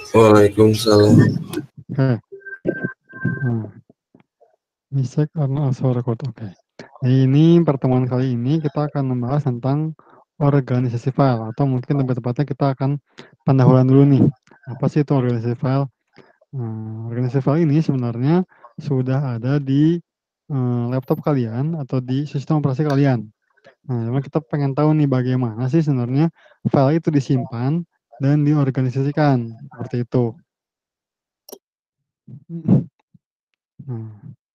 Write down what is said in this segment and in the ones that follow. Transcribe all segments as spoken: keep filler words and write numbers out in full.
Waalaikumsalam. Oke. Nah. Bisa karena suara record, oke. Nah, ini pertemuan kali ini kita akan membahas tentang organisasi file atau mungkin lebih tepatnya kita akan pendahuluan dulu nih. Apa sih itu organisasi file? Nah, organisasi file ini sebenarnya sudah ada di eh, laptop kalian atau di sistem operasi kalian. Nah, cuma kita pengen tahu nih bagaimana sih sebenarnya file itu disimpan dan diorganisasikan seperti itu. Nah,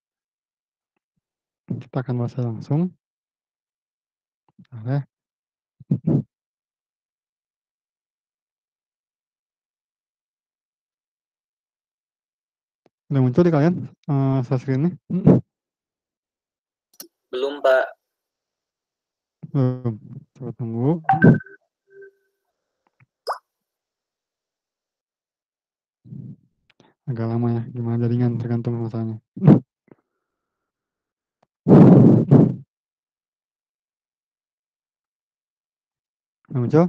kita akan bahas langsung. Oke. Udah muncul di kalian uh, share screen-nya? Belum, Pak. Belum. Coba tunggu. Agak lama ya, gimana jaringan tergantung masalahnya. Udah muncul?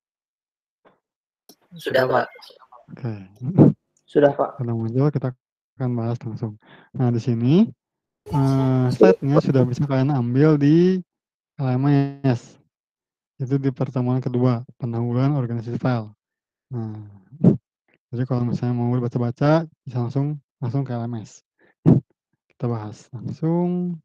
Sudah, Pak. Oke. Sudah, Pak. Udah muncul, kita akan bahas langsung. Nah, di sini uh, slide-nya sudah bisa kalian ambil di L M S. Itu di pertemuan kedua, pendahuluan organisasi file. Nah, jadi kalau misalnya mau baca-baca, bisa langsung langsung ke L M S. Kita bahas langsung.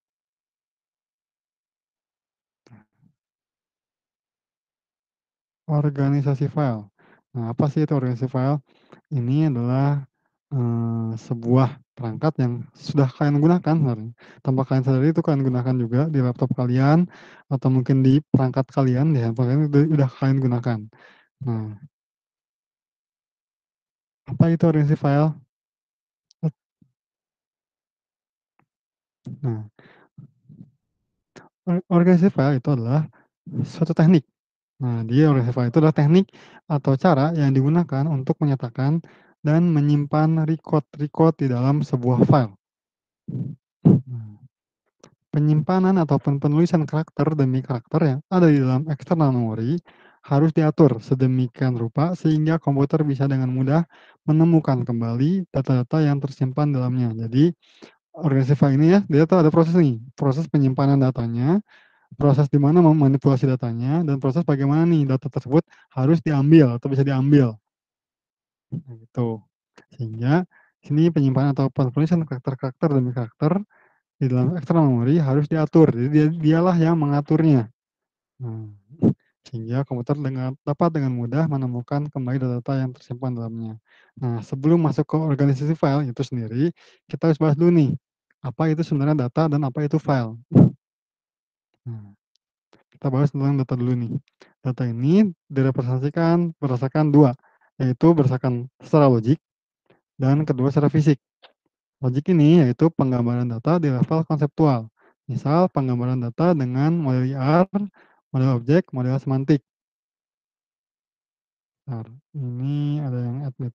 Organisasi file. Nah, apa sih itu organisasi file? Ini adalah eh, sebuah perangkat yang sudah kalian gunakan sebenarnya. Tanpa kalian sadari itu kalian gunakan juga di laptop kalian atau mungkin di perangkat kalian, di handphone kalian udah, udah kalian gunakan. Nah, apa itu organisasi file? Nah, organisasi file itu adalah suatu teknik. Nah, dia organisasi file itu adalah teknik atau cara yang digunakan untuk menyatakan dan menyimpan record-record di dalam sebuah file. Nah, penyimpanan ataupun penulisan karakter demi karakter yang ada di dalam eksternal memori harus diatur sedemikian rupa sehingga komputer bisa dengan mudah menemukan kembali data-data yang tersimpan dalamnya. Jadi, organisasi file ini ya, dia tuh ada proses nih, proses penyimpanan datanya, proses di mana memanipulasi datanya, dan proses bagaimana nih data tersebut harus diambil atau bisa diambil. Nah, gitu. Sehingga sini penyimpanan atau penulisan karakter-karakter demi karakter di dalam eksternal memori harus diatur. Jadi dia, dialah yang mengaturnya. Nah, sehingga komputer dengan, dapat dengan mudah menemukan kembali data-data yang tersimpan dalamnya. Nah, sebelum masuk ke organisasi file itu sendiri, kita harus bahas dulu nih, apa itu sebenarnya data dan apa itu file. Nah, kita bahas tentang data dulu nih. Data ini direpresentasikan berdasarkan dua, yaitu berdasarkan secara logik dan kedua secara fisik. Logik ini yaitu penggambaran data di level konseptual. Misal penggambaran data dengan model I R, model objek, model semantik. Bentar, ini ada yang admit.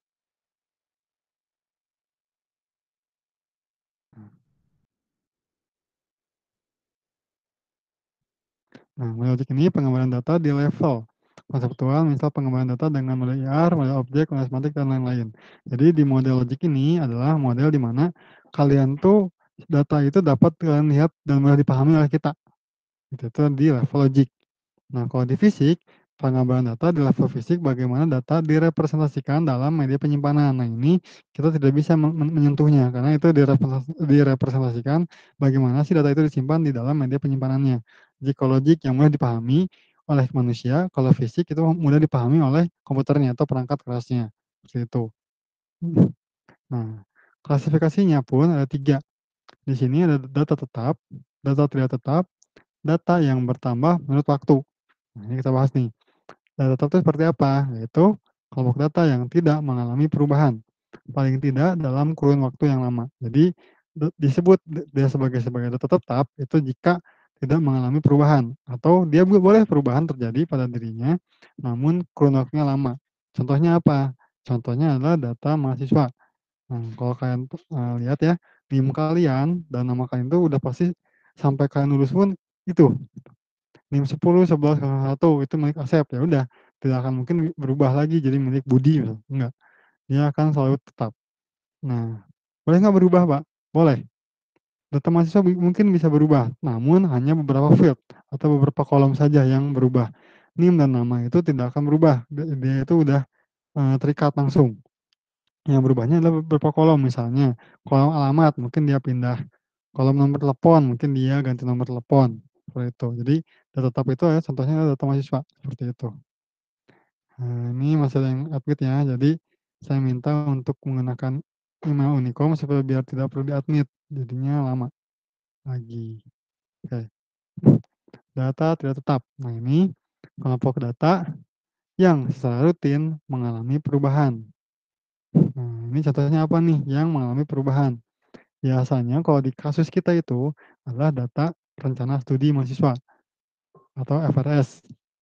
Nah, model logik ini penggambaran data di level konseptual, misal penggambaran data dengan model I R, model objek, model semantik, dan lain-lain. Jadi di model logik ini adalah model di mana kalian tuh data itu dapat kalian lihat dan mudah dipahami oleh kita. Itu tuh di level logik. Nah, kalau di fisik, penggambaran data di level fisik bagaimana data direpresentasikan dalam media penyimpanan. Nah, ini kita tidak bisa men menyentuhnya karena itu direpresentasikan bagaimana sih data itu disimpan di dalam media penyimpanannya. Jadi kalau logik yang mudah dipahami oleh manusia, kalau fisik itu mudah dipahami oleh komputernya atau perangkat kerasnya. Seperti itu. Nah, klasifikasinya pun ada tiga. Di sini ada data tetap, data tidak tetap, data yang bertambah menurut waktu. Nah, ini kita bahas nih. Data tetap itu seperti apa? Yaitu kelompok data yang tidak mengalami perubahan, paling tidak dalam kurun waktu yang lama. Jadi disebut dia sebagai sebagai data tetap itu jika tidak mengalami perubahan atau dia boleh perubahan terjadi pada dirinya, namun kurun waktunya lama. Contohnya apa? Contohnya adalah data mahasiswa. Nah, kalau kalian uh, lihat ya, N I M kalian dan nama kalian itu udah pasti sampai kalian lulus pun itu. N I M sepuluh, sebelas, satu itu milik Asep, ya udah. tidak akan mungkin berubah lagi jadi milik Budi gitu, enggak. Dia akan selalu tetap. Nah, boleh nggak berubah, Pak? Boleh. Data mahasiswa bi mungkin bisa berubah, namun hanya beberapa field atau beberapa kolom saja yang berubah. NIM dan nama itu tidak akan berubah, dia dia itu udah, eee, terikat langsung. Yang berubahnya adalah beberapa kolom, misalnya kolom alamat mungkin dia pindah, kolom nomor telepon mungkin dia ganti nomor telepon, seperti itu. Jadi data tetap itu ya contohnya adalah data mahasiswa, seperti itu. Nah, ini masalah yang admit ya, jadi saya minta untuk menggunakan email Unicom supaya biar tidak perlu di-admit, jadinya lama lagi. Oke. Data tidak tetap. Nah, ini kelompok data yang secara rutin mengalami perubahan. Nah, ini contohnya apa nih yang mengalami perubahan? Biasanya kalau di kasus kita itu adalah data rencana studi mahasiswa atau F R S,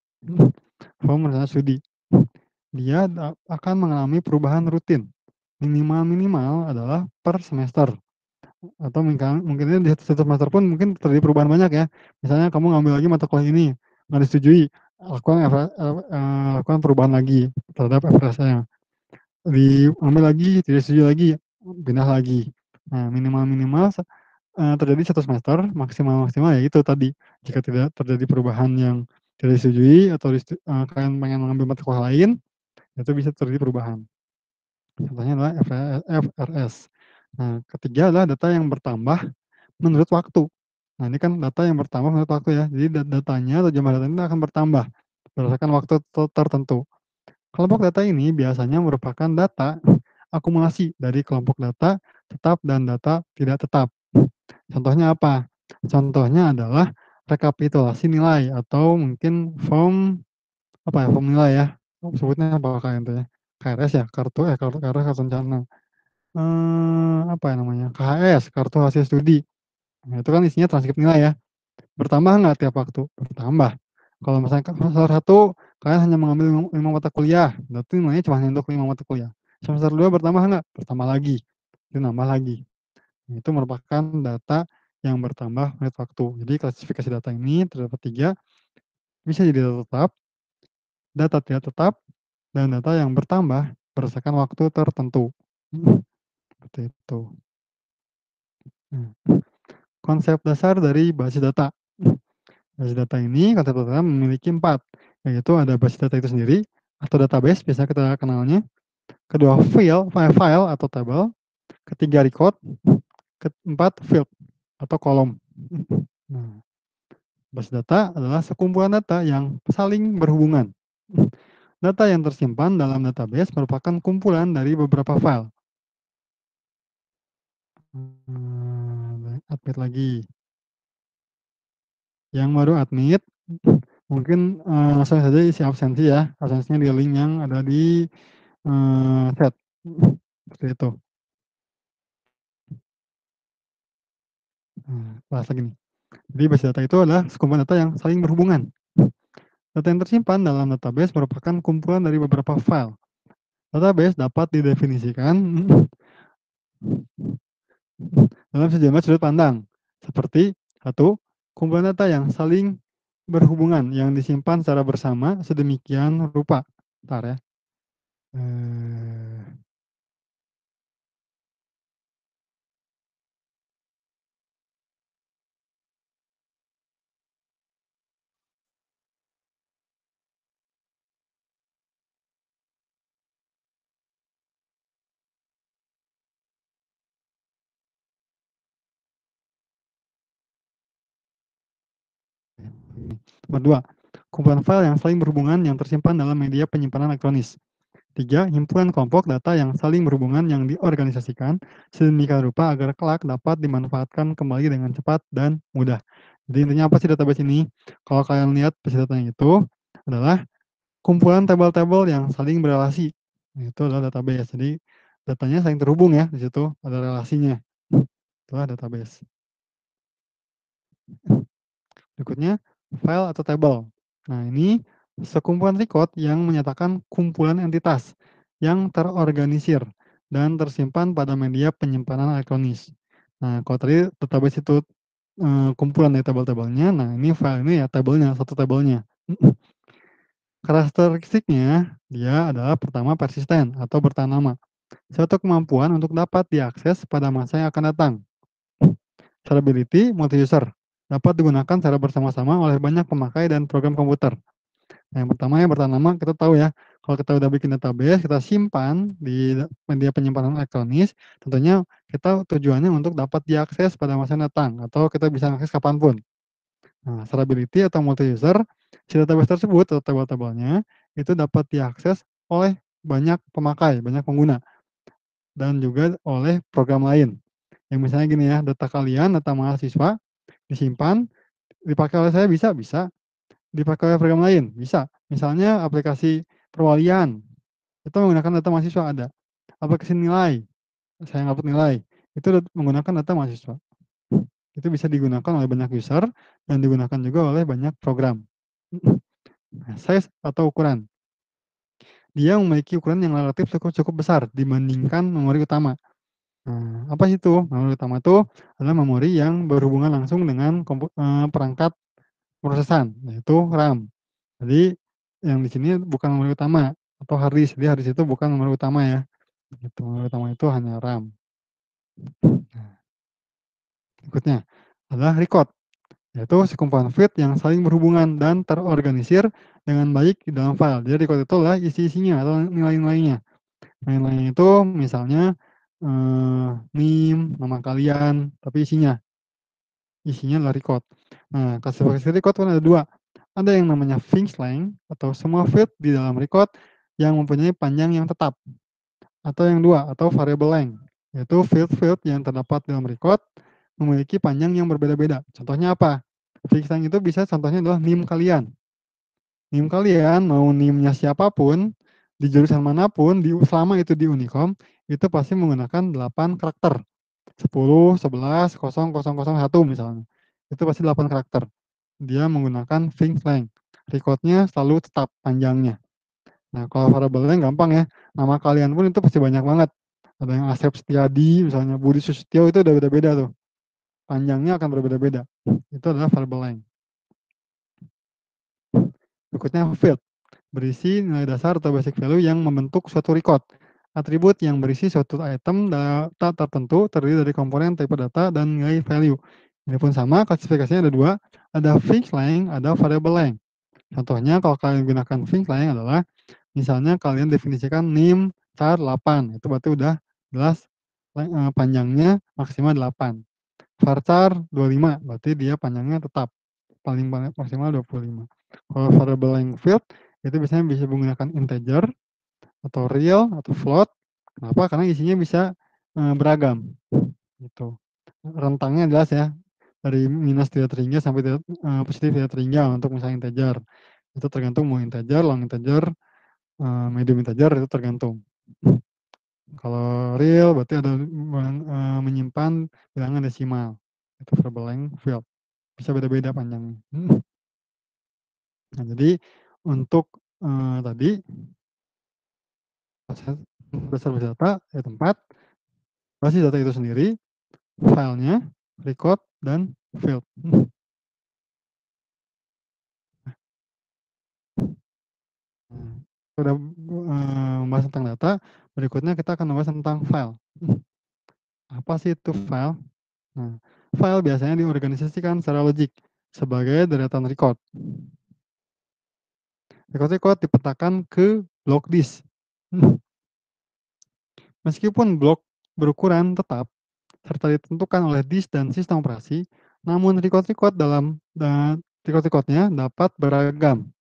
form rencana studi. Dia da akan mengalami perubahan rutin, minimal-minimal adalah per semester atau mingkan mungkin di satu semester pun mungkin terjadi perubahan banyak ya. Misalnya kamu ngambil lagi mata kuliah ini, nggak disetujui, lakukan F eee eee, lakukan perubahan lagi terhadap F R S-nya. Diambil lagi, tidak setuju lagi, pindah lagi. Nah, minimal-minimal se eee, terjadi satu semester, maksimal-maksimal ya itu tadi, jika tidak terjadi perubahan yang tidak disetujui atau disetu eee, kalian pengen mengambil mata kuliah lain, itu bisa terjadi perubahan. Contohnya adalah F E F R S. Nah, ketiga adalah data yang bertambah menurut waktu. Nah, ini kan data yang bertambah menurut waktu ya, jadi da datanya atau jumlah datanya akan bertambah berdasarkan waktu te tertentu. Kelompok data ini biasanya merupakan data akumulasi dari kelompok data tetap dan data tidak tetap. Contohnya apa? Contohnya adalah rekapitulasi nilai atau mungkin form, apa ya, form nilai ya, sebutnya apa kalian tuh ya? K R S ya? Kartu eh, kartu K R S kartu rencana, eee, apa ya namanya, K H S, kartu hasil studi. Nah, itu kan isinya transkrip nilai ya. Bertambah nggak tiap waktu? Bertambah. Kalau misalnya kan semester satu kalian hanya mengambil lim lima mata kuliah, berarti nilainya cuma untuk lima mata kuliah. Semester dua bertambah nggak? Bertambah lagi, itu nambah lagi. Itu merupakan data yang bertambah menurut waktu. Jadi klasifikasi data ini terdapat tiga, bisa jadi data tetap, data tidak tetap, dan data yang bertambah berdasarkan waktu tertentu. Seperti itu. Nah, konsep dasar dari basis data. Basis data ini, konsep data memiliki empat, yaitu ada basis data itu sendiri, atau database biasa kita kenalnya. Kedua file, file file atau tabel. Ketiga record. Keempat field atau kolom. Nah, basis data adalah sekumpulan data yang saling berhubungan. Data yang tersimpan dalam database merupakan kumpulan dari beberapa file. Hmm, admit lagi. Yang baru admit, mungkin uh, langsung saja isi absensi ya. Absensinya di link yang ada di uh, chat. Seperti itu. Nah, bahas lagi nih. Jadi basis data itu adalah sekumpulan data yang saling berhubungan. Data yang tersimpan dalam database merupakan kumpulan dari beberapa file. Database dapat didefinisikan dalam sejumlah sudut pandang, seperti satu, kumpulan data yang saling berhubungan yang disimpan secara bersama sedemikian rupa. Bentar ya. Eh, Nomor dua, kumpulan file yang saling berhubungan yang tersimpan dalam media penyimpanan elektronis. Tiga, himpunan kelompok data yang saling berhubungan yang diorganisasikan sedemikian rupa agar kelak dapat dimanfaatkan kembali dengan cepat dan mudah. Jadi intinya apa sih database ini? Kalau kalian lihat basis datanya itu adalah kumpulan tabel-tabel yang saling berelasi. Itu adalah database. Jadi datanya saling terhubung ya, di situ ada relasinya. Itulah database. Berikutnya, file atau table. Nah, ini sekumpulan record yang menyatakan kumpulan entitas yang terorganisir dan tersimpan pada media penyimpanan elektronis. Nah, kalau tadi database itu eh, kumpulan dari tabel-tabelnya, nah ini file ini ya tabelnya, satu tabelnya. Karakteristiknya, dia adalah pertama persisten atau bertahan lama, suatu kemampuan untuk dapat diakses pada masa yang akan datang. Scalability multi-user, dapat digunakan secara bersama-sama oleh banyak pemakai dan program komputer. Yang pertama yang bertahan lama, kita tahu ya, kalau kita udah bikin database, kita simpan di media penyimpanan elektronis, tentunya kita tujuannya untuk dapat diakses pada masa yang datang, atau kita bisa akses kapan pun. Nah, scalability atau multi-user, si database tersebut atau tabel-tabelnya, itu dapat diakses oleh banyak pemakai, banyak pengguna, dan juga oleh program lain. Yang misalnya gini ya, data kalian, data mahasiswa, disimpan, dipakai oleh saya bisa? Bisa. Dipakai oleh program lain? Bisa. Misalnya aplikasi perwalian, itu menggunakan data mahasiswa ada. Aplikasi nilai, saya ngupload nilai, itu menggunakan data mahasiswa. Itu bisa digunakan oleh banyak user dan digunakan juga oleh banyak program. Nah, size atau ukuran. Dia memiliki ukuran yang relatif cukup cukup besar dibandingkan memori utama. Nah, apa itu? Memori utama itu adalah memori yang berhubungan langsung dengan kompu eee, perangkat prosesan, yaitu RAM. Jadi yang di sini bukan memori utama atau hard disk, jadi hard disk itu bukan memori utama ya, gitu. Memori utama itu hanya RAM. Nah, berikutnya adalah record, yaitu sekumpulan file yang saling berhubungan dan terorganisir dengan baik di dalam file. Jadi record itu adalah isi-isinya atau nilai-nilainya. Nilai-nilainya itu misalnya, eee, NIM, nama kalian, tapi isinya isinya adalah record. Nah, klasifikasi record kan ada dua, ada yang namanya Finch length atau semua field di dalam record yang mempunyai panjang yang tetap, atau yang dua atau variable length, yaitu field-field yang terdapat dalam record memiliki panjang yang berbeda-beda. Contohnya apa? Finch length itu bisa contohnya adalah NIM kalian. NIM kalian mau NIM-nya siapapun, di jurusan manapun, di selama itu di Unicom, itu pasti menggunakan delapan karakter. sepuluh, sebelas, nol, nol, nol, satu misalnya. Itu pasti delapan karakter. Dia menggunakan Finch length. Record-nya selalu tetap panjangnya. Nah, kalau variabelnya gampang ya, nama kalian pun itu pasti banyak banget. Ada yang Asep Setiadi, misalnya Budi Susityo, itu udah beda-beda tuh. Panjangnya akan berbeda-beda. Itu adalah variable length. Berikutnya field, berisi nilai dasar atau basic value yang membentuk suatu record. Atribut yang berisi suatu item data tertentu terdiri dari komponen tipe data dan nilai value. Ini pun sama, klasifikasinya ada dua, ada fixed length, ada variable length. Contohnya kalau kalian gunakan fixed length adalah, misalnya kalian definisikan NIM char delapan, itu berarti udah jelas eh, panjangnya maksimal delapan. Varchar dua puluh lima, berarti dia panjangnya tetap paling maksimal dua puluh lima. Kalau variable length field itu biasanya bisa menggunakan integer atau real atau float. Kenapa? Karena isinya bisa eh, beragam gitu. Rentangnya jelas ya, dari minus tidak terhingga sampai tidak, eh, positif tidak terhingga untuk misalnya integer. Itu tergantung mau integer, long integer, eh, medium integer, itu tergantung. Kalau real berarti ada eh, menyimpan bilangan desimal. Itu variable length field. Bisa beda-beda panjangnya. Nah, jadi untuk eh, tadi dasar basis data ya tempat, basis data itu sendiri, filenya, record, dan field. Nah, udah eh, membahas tentang data, berikutnya kita akan membahas tentang file. Apa sih itu file? Nah, file biasanya diorganisasikan secara logik sebagai deretan record. Record-record dipetakan ke block disk. Meskipun blok berukuran tetap serta ditentukan oleh disk dan sistem operasi, namun record-record dalam dan record-recordnya dapat beragam.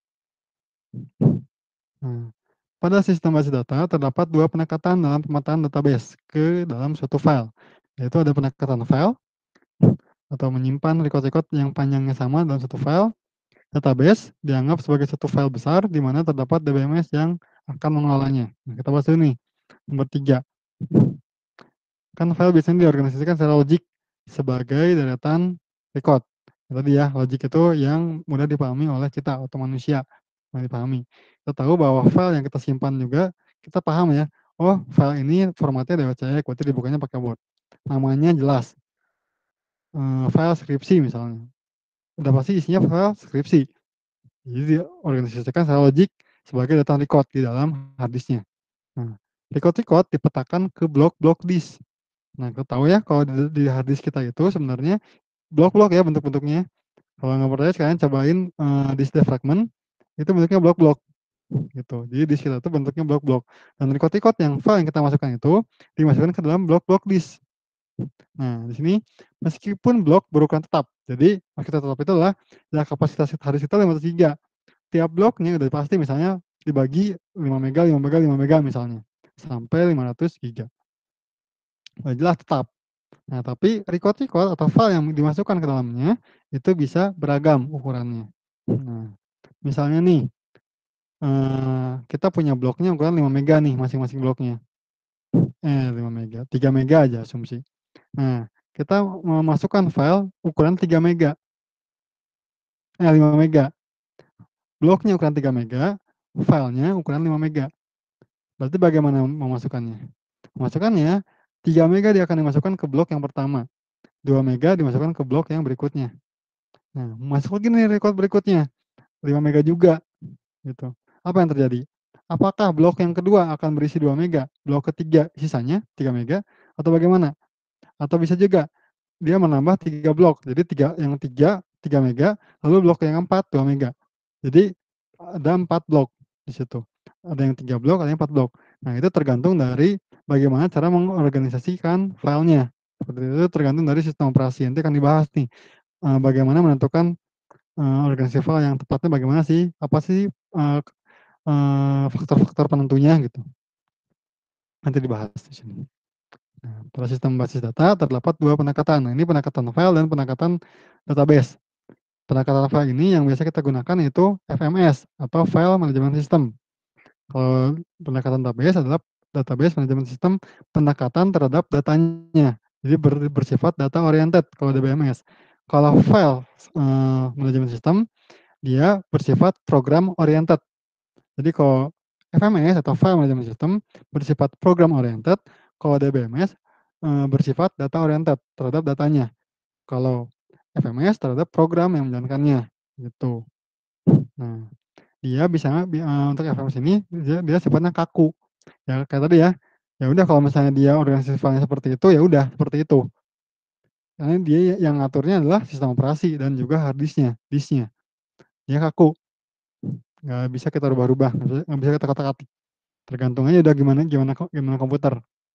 Nah, pada sistem basis data terdapat dua pendekatan dalam pemetaan database ke dalam suatu file, yaitu ada pendekatan file atau menyimpan record-record yang panjangnya sama dalam satu file. Database dianggap sebagai satu file besar di mana terdapat D B M S yang akan mengelolanya. Nah, kita bahas dulu nih. Nomor tiga. Kan file biasanya diorganisasikan secara logik sebagai deretan record. Tadi ya, logik itu yang mudah dipahami oleh kita atau manusia, mudah dipahami. Kita tahu bahwa file yang kita simpan juga, kita paham ya, oh file ini formatnya D O C X, berarti dibukanya pakai Word. Namanya jelas, eee, file skripsi misalnya, udah pasti isinya file skripsi. Jadi diorganisasikan secara logik sebagai data record di dalam hard disk-nya. Nah, record-record dipetakan ke blok-blok disk. Nah, kita tahu ya kalau di di hard disk kita itu sebenarnya blok-blok ya bentuk-bentuknya. Kalau nggak percaya sekalian cobain, eee, disk defragment, itu bentuknya blok-blok, gitu. Jadi disk kita itu bentuknya blok-blok. Dan record-record yang file yang kita masukkan itu, dimasukkan ke dalam blok-blok disk. Nah, di sini meskipun blok berukuran tetap, jadi maksud tetap itu adalah ya kapasitas hard disk kita lima ratus giga. Tiap bloknya udah pasti misalnya dibagi lima mega lima mega lima mega misalnya, sampai lima ratus giga. Udah jelas tetap. Nah, tapi record-record atau file yang dimasukkan ke dalamnya, itu bisa beragam ukurannya. Nah, misalnya nih, eee, kita punya bloknya ukuran lima mega nih masing-masing bloknya. Eh, lima mega, tiga mega aja asumsi. Nah, kita mau masukkan file ukuran tiga mega. Eh, lima mega. Bloknya ukuran tiga mega, filenya ukuran lima mega. Berarti bagaimana memasukkannya? Memasukkannya, tiga mega dia akan dimasukkan ke blok yang pertama, dua mega dimasukkan ke blok yang berikutnya. Nah, masuk lagi nih record berikutnya, lima mega juga, gitu. Apa yang terjadi? Apakah blok yang kedua akan berisi dua mega, blok ketiga sisanya tiga mega, atau bagaimana? Atau bisa juga dia menambah tiga blok, jadi tiga yang tiga, tiga mega, lalu blok yang keempat dua mega. Jadi ada empat blok di situ. Ada yang tiga blok, ada yang empat blok. Nah, itu tergantung dari bagaimana cara mengorganisasikan filenya. Seperti itu tergantung dari sistem operasi. Nanti akan dibahas nih, eee, bagaimana menentukan, eee, organisasi file yang tepatnya bagaimana sih, apa sih, eee eee, faktor-faktor penentunya gitu. Nanti dibahas di sini. Nah, pada sistem basis data terdapat dua pendekatan. Nah, ini pendekatan file dan pendekatan database. Pendekatan file ini yang biasa kita gunakan yaitu F M S atau File Management System. Kalau pendekatan database adalah database management system pendekatan terhadap datanya. Jadi ber bersifat data oriented kalau D B M S. Kalau file, eee, management system, dia bersifat program oriented. Jadi kalau F M S atau file management system bersifat program oriented, kalau D B M S, eee, bersifat data oriented terhadap datanya. Kalau F M S terhadap program yang menjalankannya, gitu. Nah, dia bisa bi eee, untuk F M S ini dia dia sifatnya kaku. Ya kayak tadi ya, ya udah kalau misalnya dia organisasi filenya seperti itu, ya udah seperti itu. Karena dia yang ngaturnya adalah sistem operasi dan juga hard disk-nya, disk-nya. Dia kaku, nggak bisa kita rubah-rubah, nggak bisa nggak bisa kita kotak-atik. Tergantung aja udah gimana gimana ko gimana komputer,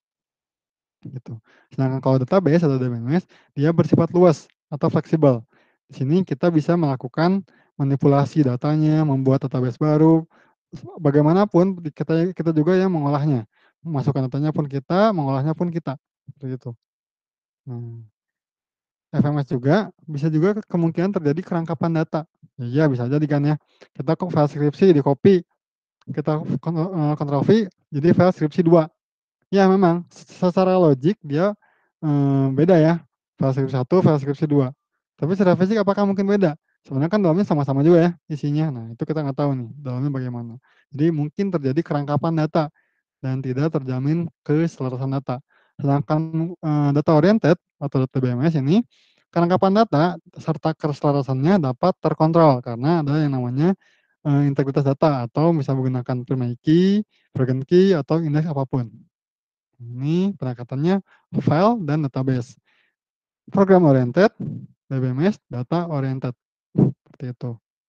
gitu. Sedangkan kalau database atau D B M S, dia bersifat luas atau fleksibel. Di sini kita bisa melakukan manipulasi datanya, membuat database baru, bagaimanapun kita kita juga yang mengolahnya. Memasukkan datanya pun kita, mengolahnya pun kita, seperti itu. Nah, F M S juga, bisa juga kemungkinan terjadi kerangkapan data. Iya bisa jadi kan ya, kita kok file skripsi di-copy, kita kon eee, kontrol V, jadi file skripsi dua. Ya memang, secara logik dia, eee, beda ya, file skripsi satu, file skripsi dua. Tapi secara fisik apakah mungkin beda? Sebenarnya kan dalamnya sama-sama juga ya isinya. Nah, itu kita nggak tahu nih dalamnya bagaimana. Jadi mungkin terjadi kerangkapan data dan tidak terjamin keselarasan data. Sedangkan, eee, data oriented atau D B M S ini, kerangkapan data serta keselarasannya dapat terkontrol karena ada yang namanya, eee, integritas data atau bisa menggunakan primary key, broken key, atau indeks apapun. Ini pendekatannya file dan database. Program oriented, D B M S, data oriented, seperti itu.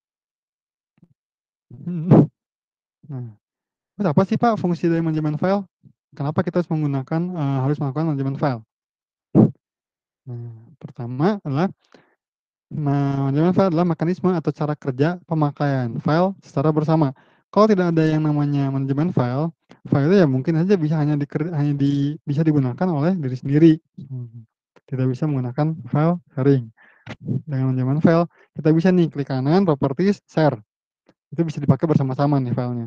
Mhm. Nah, terus apa sih Pak fungsi dari manajemen file? Kenapa kita harus menggunakan, eee, harus melakukan manajemen file? Nah, pertama adalah, nah, manajemen file adalah mekanisme atau cara kerja pemakaian file secara bersama. Kalau tidak ada yang namanya manajemen file, file itu ya mungkin saja bisa hanya diker hanya di bisa digunakan oleh diri sendiri, mhm, tidak bisa menggunakan file sharing. Dengan manajemen file, kita bisa nih klik kanan, properties, share. Itu bisa dipakai bersama-sama nih filenya.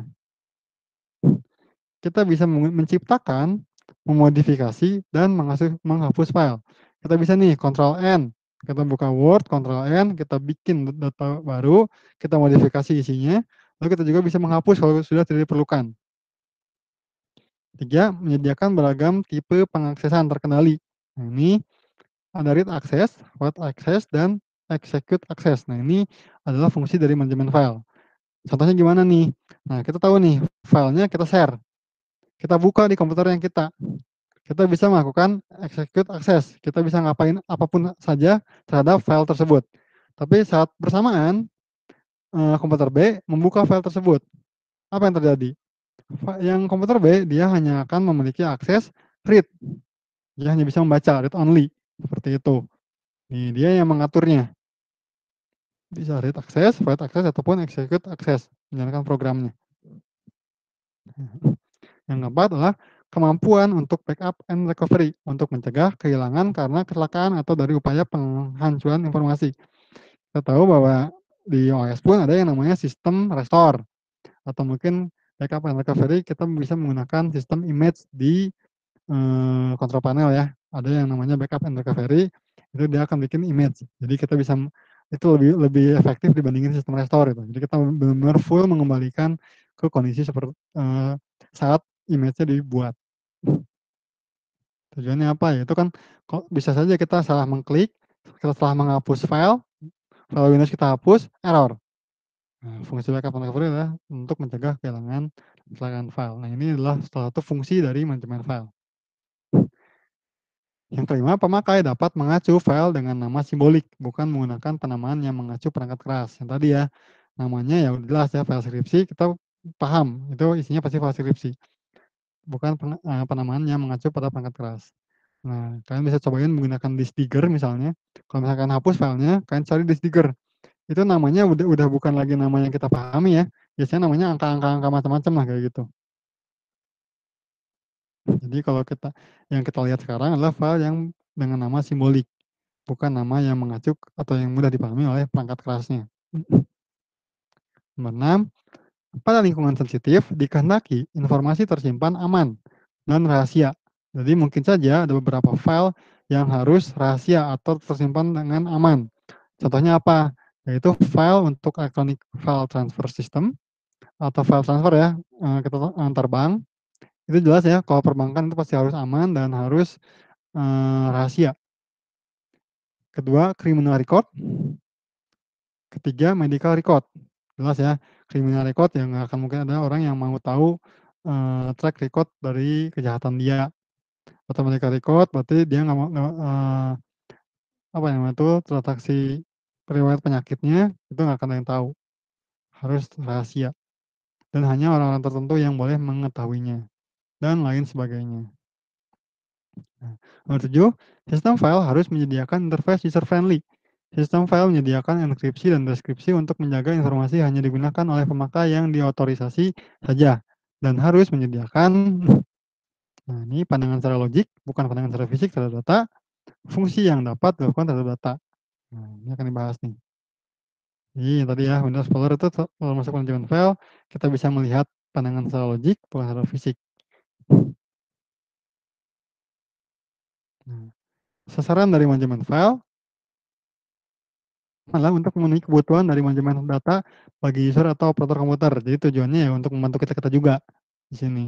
Kita bisa men menciptakan, memodifikasi, dan menghasil menghapus file. Kita bisa nih control N, kita buka Word, control N, kita bikin data baru, kita modifikasi isinya, lalu kita juga bisa menghapus kalau sudah tidak diperlukan. Tiga, menyediakan beragam tipe pengaksesan terkendali. Nah, ini ada read access, write access, dan execute access. Nah, ini adalah fungsi dari manajemen file. Contohnya gimana nih? Nah, kita tahu nih filenya kita share, kita buka di komputer yang kita. Kita bisa melakukan execute access, kita bisa ngapain apapun saja terhadap file tersebut. Tapi saat bersamaan, eee, komputer B membuka file tersebut, apa yang terjadi? Fa yang komputer B, dia hanya akan memiliki akses read, dia hanya bisa membaca, read only, seperti itu. Nih, dia yang mengaturnya. Bisa read access, write access, ataupun execute access, menjalankan programnya. Yang keempat adalah kemampuan untuk backup and recovery, untuk mencegah kehilangan karena kecelakaan atau dari upaya penghancuran informasi. Kita tahu bahwa di O S pun ada yang namanya sistem restore, atau mungkin backup and recovery kita bisa menggunakan sistem image di, eee, control panel ya. Ada yang namanya backup and recovery, itu dia akan bikin image. Jadi kita bisa itu lebih lebih efektif dibandingin sistem restore itu. Jadi kita benar-benar full mengembalikan ke kondisi seper eee, saat image-nya dibuat. Tujuannya apa? Ya itu kan kok bisa saja kita salah mengklik, setelah menghapus file, file Windows kita hapus, error. Nah, fungsi backup and recovery adalah untuk mencegah kehilangan kecelakaan file. Nah, ini adalah salah satu fungsi dari manajemen file. Yang kelima, pemakai dapat mengacu file dengan nama simbolik, bukan menggunakan penamaan yang mengacu perangkat keras. Yang tadi ya, namanya ya udah jelas ya, file skripsi kita paham, itu isinya pasti file skripsi, bukan peng eee, penamaan yang mengacu pada perangkat keras. Nah, kalian bisa cobain menggunakan disk digger misalnya, kalau misalkan hapus filenya, kalian cari disk digger, itu namanya udah udah bukan lagi nama yang kita pahami ya, biasanya namanya angka-angka-angka macam-macam lah, kayak gitu. Jadi kalau kita yang kita lihat sekarang adalah file yang dengan nama simbolik, bukan nama yang mengacu atau yang mudah dipahami oleh perangkat kerasnya. Nomor enam, pada lingkungan sensitif dikehendaki informasi tersimpan aman dan rahasia. Jadi mungkin saja ada beberapa file yang harus rahasia atau tersimpan dengan aman. Contohnya apa? Yaitu file untuk electronic file transfer system atau file transfer ya, eee, kita antar bank. Itu jelas ya kalau perbankan itu pasti harus aman dan harus, eee, rahasia. Kedua, criminal record. Ketiga, medical record. Jelas ya, criminal record ya nggak akan mungkin ada orang yang mau tahu, eee, track record dari kejahatan dia. Atau medical record berarti dia nggak mau nggak, eee, apa ya namanya tuh, transaksi riwayat penyakitnya, itu nggak akan ada yang tahu, harus rahasia. Dan hanya orang-orang tertentu yang boleh mengetahuinya, dan lain sebagainya. Nah, nomor tujuh, sistem file harus menyediakan interface user friendly. Sistem file menyediakan enkripsi dan deskripsi untuk menjaga informasi hanya digunakan oleh pemakai yang diotorisasi saja, dan harus menyediakan nah ini pandangan secara logik, bukan pandangan secara fisik terhadap data, fungsi yang dapat dilakukan terhadap data. Nah, ini akan dibahas nih. Jadi yang tadi ya, Windows Explorer itu kalau masuk manajemen file, kita bisa melihat pandangan secara logik, bukan secara fisik. Nah, sasaran dari manajemen file adalah untuk memenuhi kebutuhan dari manajemen data bagi user atau operator komputer. Jadi tujuannya ya untuk membantu kita-kita juga di sini.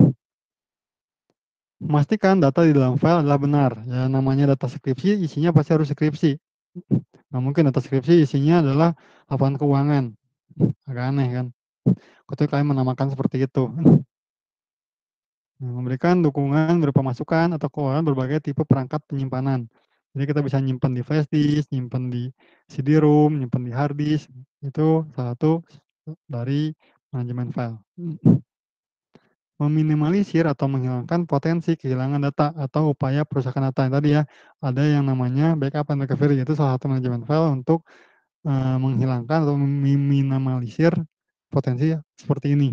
Memastikan data di dalam file adalah benar. Ya namanya data skripsi, isinya pasti harus skripsi. Nggak mungkin data skripsi isinya adalah laporan keuangan. Agak aneh kan? Kecuali kalian menamakan seperti itu. Nah, memberikan dukungan berupa masukan atau keuangan berbagai tipe perangkat penyimpanan. Jadi kita bisa nyimpan di flash disk, nyimpan di C D-ROM, nyimpan di hard disk, itu salah satu dari manajemen file. Meminimalisir atau menghilangkan potensi kehilangan data atau upaya perusakan data. Yang tadi ya, ada yang namanya backup and recovery, itu salah satu manajemen file untuk, eee, menghilangkan atau meminimalisir potensi seperti ini.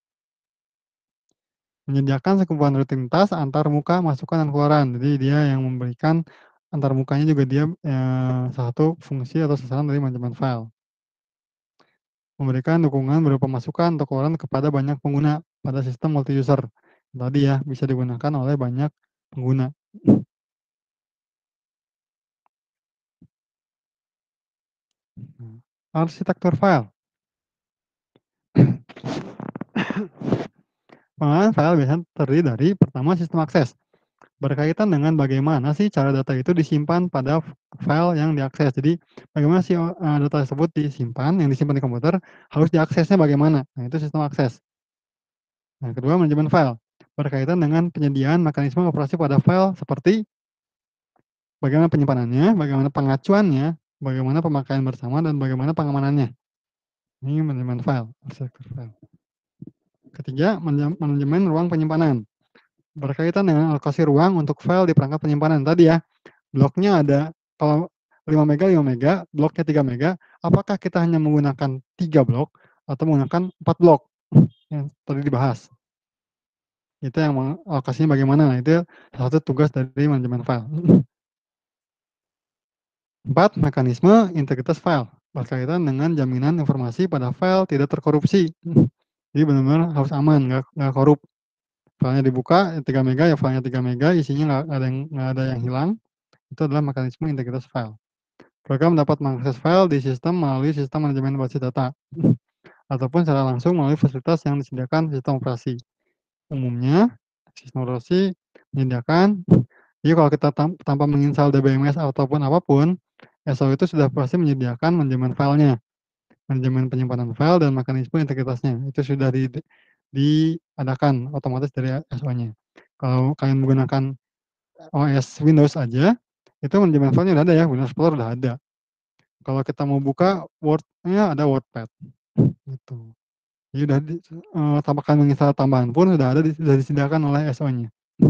Menyediakan sekumpulan rutinitas antar muka masukan dan keluaran. Jadi dia yang memberikan antar mukanya juga dia, eee, salah satu fungsi atau sasaran dari manajemen file. Memberikan dukungan berupa masukan atau keluaran kepada banyak pengguna pada sistem multi user. Tadi ya, bisa digunakan oleh banyak pengguna. Arsitektur file. Pengelolaan file biasanya terdiri dari pertama sistem akses. berkaitan dengan bagaimana sih cara data itu disimpan pada f file yang diakses. Jadi, bagaimana sih, eee, data tersebut disimpan, yang disimpan di komputer, harus diaksesnya bagaimana. Nah, itu sistem akses. Nah, kedua manajemen file, berkaitan dengan penyediaan mekanisme operasi pada file seperti bagaimana penyimpanannya, bagaimana pengacuannya, bagaimana pemakaian bersama, dan bagaimana pengamanannya. Ini manajemen file, arsitektur file. Ketiga, manajem manajemen ruang penyimpanan, berkaitan dengan alokasi ruang untuk file di perangkat penyimpanan. Tadi ya, bloknya ada kalau lima mega lima mega, bloknya tiga mega, apakah kita hanya menggunakan tiga blok atau menggunakan empat blok yang tadi dibahas. Itu yang meng alokasinya bagaimana, nah itu salah satu tugas dari manajemen file. empat. Mekanisme integritas file, berkaitan dengan jaminan informasi pada file tidak terkorupsi. Jadi benar-benar harus aman, nggak nggak korup. Filenya dibuka tiga mega, ya filenya tiga mega, isinya nggak ada yang nggak ada yang hilang, itu adalah mekanisme integritas file. Program dapat mengakses file di sistem melalui sistem manajemen basis data, ataupun secara langsung melalui fasilitas yang disediakan sistem operasi. Umumnya, sistem operasi menyediakan jadi kalau kita tam tanpa menginstal D B M S ataupun apapun, S O itu sudah pasti menyediakan manajemen filenya, manajemen penyimpanan file dan mekanisme integritasnya, itu sudah di diadakan otomatis dari S O-nya. Kalau kalian menggunakan O S Windows aja, itu manajemen filenya udah ada ya, Windows Explorer udah ada. Kalau kita mau buka Word-nya ada WordPad, gitu. Jadi udah di eee, tanpa kalian menginstal tambahan pun sudah ada di sudah disediakan oleh S O-nya.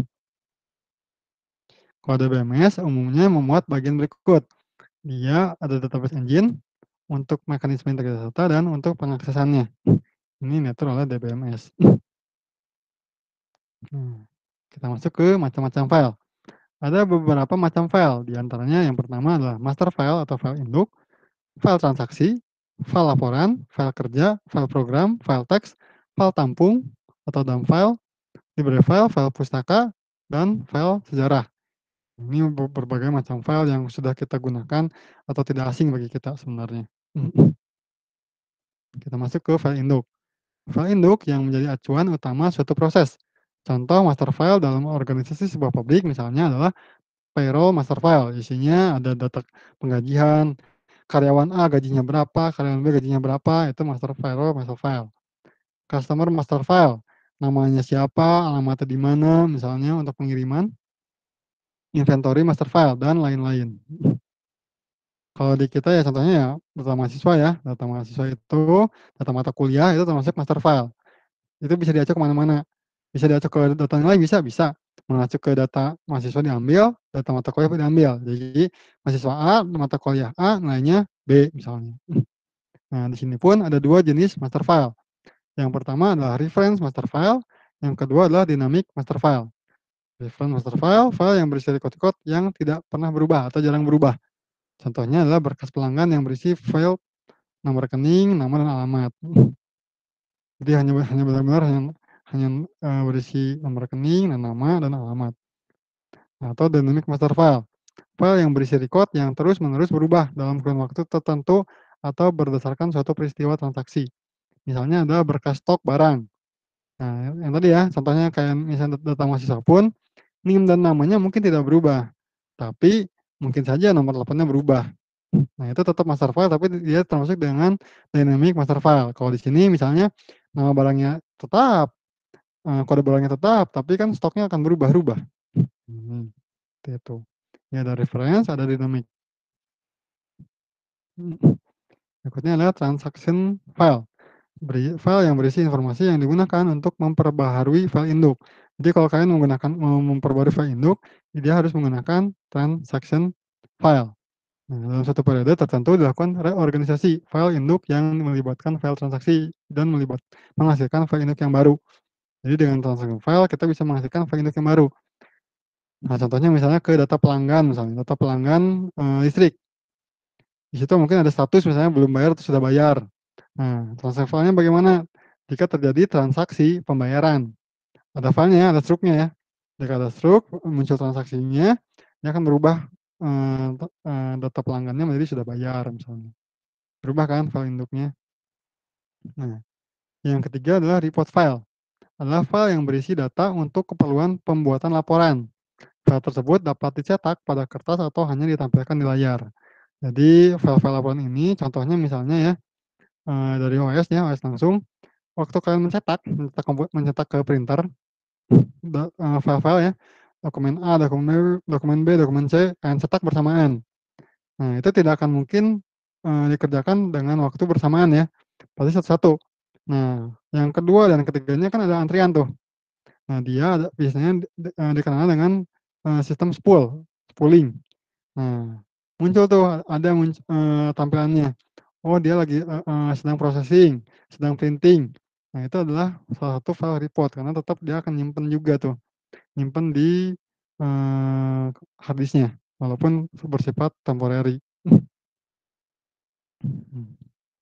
Kalau D B M S umumnya memuat bagian berikut, dia ada database engine untuk mekanisme integritas data dan untuk pengaksesannya. Ini diatur oleh D B M S. Nah, kita masuk ke macam-macam file. Ada beberapa macam file, di antaranya yang pertama adalah master file atau file induk, file transaksi, file laporan, file kerja, file program, file teks, file tampung atau dump file, library file, file pustaka, dan file sejarah. Ini be berbagai macam file yang sudah kita gunakan atau tidak asing bagi kita sebenarnya. Kita masuk ke file induk. File induk yang menjadi acuan utama suatu proses. Contoh master file dalam organisasi sebuah pabrik misalnya adalah payroll master file, isinya ada data penggajian, karyawan A gajinya berapa, karyawan B gajinya berapa, itu master payroll master file. Customer master file, namanya siapa, alamatnya di mana, misalnya untuk pengiriman. Inventory master file, dan lain-lain. Kalau di kita ya contohnya ya data mahasiswa ya, data mahasiswa itu, data mata kuliah itu termasuk master file. Itu bisa diacak ke mana-mana. Bisa diacak ke data nilai bisa bisa. Mengacu ke data mahasiswa diambil, data mata kuliah pun diambil. Jadi mahasiswa A, mata kuliah A, nilainya B misalnya. Nah, di sini pun ada dua jenis master file. Yang pertama adalah reference master file, yang kedua adalah dynamic master file. Reference master file, file yang berisi record-record yang tidak pernah berubah atau jarang berubah. Contohnya adalah berkas pelanggan yang berisi file nomor rekening, nama, dan alamat. Jadi hanya hanya benar-benar hanya hanya, eee, berisi nomor rekening dan nama dan alamat. Atau dynamic master file, file yang berisi record yang terus-menerus berubah dalam kurun waktu tertentu atau berdasarkan suatu peristiwa transaksi. Misalnya adalah berkas stok barang. Nah, yang tadi ya, contohnya kayak misalnya data mahasiswa pun, N I M dan namanya mungkin tidak berubah, tapi mungkin saja nomor teleponnya berubah. Nah, itu tetap master file, tapi dia termasuk dengan dynamic master file. Kalau di sini misalnya nama barangnya tetap, eee, kode barangnya tetap, tapi kan stoknya akan berubah-ubah. Mhm, seperti itu. Ya ada reference, ada dynamic. Mhm. Berikutnya adalah transaction file. Beri file yang berisi informasi yang digunakan untuk memperbaharui file induk. Jadi kalau kalian menggunakan mau memperbarui file induk, dia harus menggunakan transaction file. Nah, dalam satu periode tertentu dilakukan reorganisasi file induk yang melibatkan file transaksi dan melibat menghasilkan file induk yang baru. Jadi dengan transaction file kita bisa menghasilkan file induk yang baru. Nah, contohnya misalnya ke data pelanggan misalnya, data pelanggan, eee, listrik. Di situ mungkin ada status misalnya belum bayar atau sudah bayar. Nah, transaction file-nya bagaimana? Jika terjadi transaksi pembayaran. Ada filenya, ada struknya ya. Jika ada struk, muncul transaksinya, dia akan berubah, eee, te eee, data pelanggannya menjadi sudah bayar misalnya. Berubah kan file induknya. Nah, yang ketiga adalah report file. Adalah file yang berisi data untuk keperluan pembuatan laporan. File tersebut dapat dicetak pada kertas atau hanya ditampilkan di layar. Jadi file-file laporan ini contohnya misalnya ya, eee, dari O S ya, O S langsung, waktu kalian mencetak mencetak kompu mencetak ke printer, da eee, file-file ya, dokumen A, dokumen dokumen B, dokumen C, kalian cetak bersamaan. Nah, itu tidak akan mungkin, eee, dikerjakan dengan waktu bersamaan ya, pasti satu-satu. Nah, yang kedua dan ketiganya kan ada antrian tuh. Nah, dia ada biasanya d eee, dikenal dengan, eee, sistem spool, spooling. Nah, muncul tuh ada munc eee, tampilannya, oh dia lagi, eee eee, sedang processing, sedang printing. Nah, itu adalah salah satu file report karena tetap dia akan nyimpen juga tuh, nyimpen di, eee, hard disk-nya, walaupun bersifat temporary. Mhm.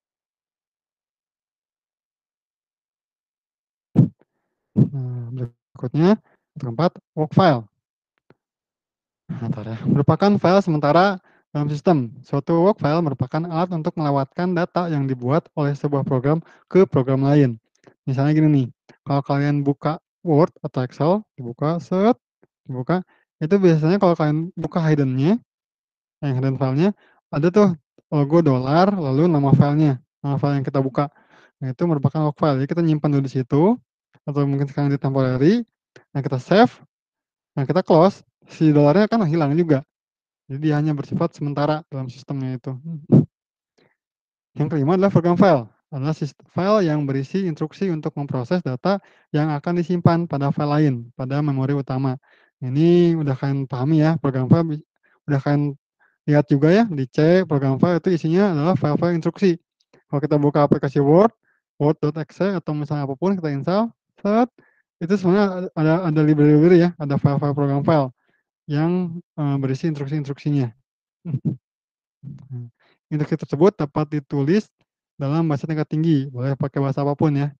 Nah, berikutnya keempat, work file. Nah, entar ya, merupakan file sementara dalam sistem. Suatu work file merupakan alat untuk melewatkan data yang dibuat oleh sebuah program ke program lain. Misalnya gini nih, kalau kalian buka Word atau Excel, dibuka, set, dibuka, itu biasanya kalau kalian buka hidden-nya, yang hidden file-nya, ada tuh logo dolar, lalu nama filenya, nama file yang kita buka. Nah, itu merupakan work file, jadi kita nyimpan dulu di situ, atau mungkin sekarang di temporary, nah kita save, nah kita close, si dolarnya kan hilang juga. Jadi dia hanya bersifat sementara dalam sistemnya itu. Yang kelima adalah program file, adalah sist file yang berisi instruksi untuk memproses data yang akan disimpan pada file lain, pada memori utama. Ini udah kalian pahami ya, program file bi udah kalian lihat juga ya di C, program file itu isinya adalah file-file instruksi. Kalau kita buka aplikasi Word, Word.exe atau misalnya apapun kita install, set, itu sebenarnya ada ada ada library-library ya, ada file-file program file yang, eee, berisi instruksi-instruksinya. Mmm, instruksi tersebut dapat ditulis dalam bahasa tingkat tinggi, boleh pakai bahasa apapun ya.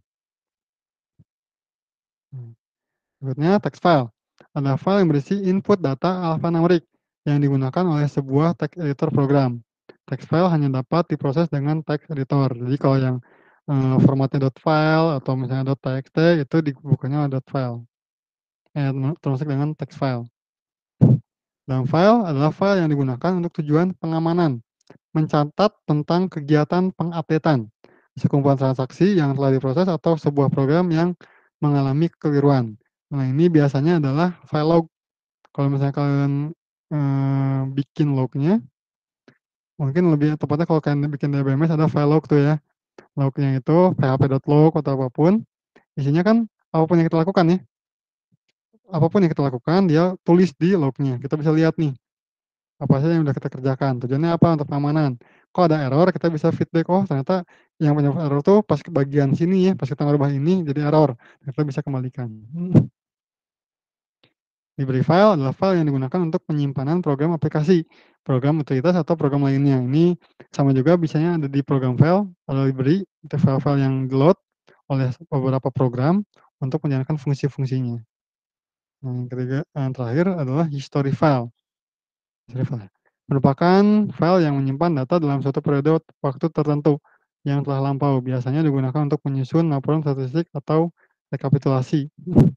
Mmm, berikutnya text file, adalah file yang berisi input data alphanumerik yang digunakan oleh sebuah text editor program. Text file hanya dapat diproses dengan text editor. Jadi kalau yang, eee, formatnya .file atau misalnya .txt itu dibukanya .file, eh, me termasuk dengan text file. Dalam file adalah file yang digunakan untuk tujuan pengamanan, mencatat tentang kegiatan pengupdate-an, sekumpulan transaksi yang telah diproses atau sebuah program yang mengalami kekeliruan. Nah, ini biasanya adalah file log. Kalau misalnya kalian, eee, bikin log-nya, mungkin lebih tepatnya kalau kalian bikin D B M S ada file log tuh ya. Log-nya itu php.log atau apapun, isinya kan apapun yang kita lakukan ya. Apapun yang kita lakukan, dia tulis di log-nya. Kita bisa lihat nih, apa saja yang udah kita kerjakan, tujuannya apa, untuk keamanan. Kalau ada error kita bisa feedback, oh ternyata yang penyebab error tuh pas ke bagian sini ya, pas kita ngerubah ini jadi error, kita bisa kembalikan. Mhm. Library file adalah file yang digunakan untuk penyimpanan program aplikasi, program utilitas atau program lainnya. Ini sama juga bisanya ada di program file atau library, itu file-file yang di-load oleh beberapa program untuk menjalankan fungsi-fungsinya. Nah, yang ketiga yang terakhir adalah history file. History file, merupakan file yang menyimpan data dalam suatu periode waktu tertentu yang telah lampau, biasanya digunakan untuk menyusun laporan statistik atau rekapitulasi.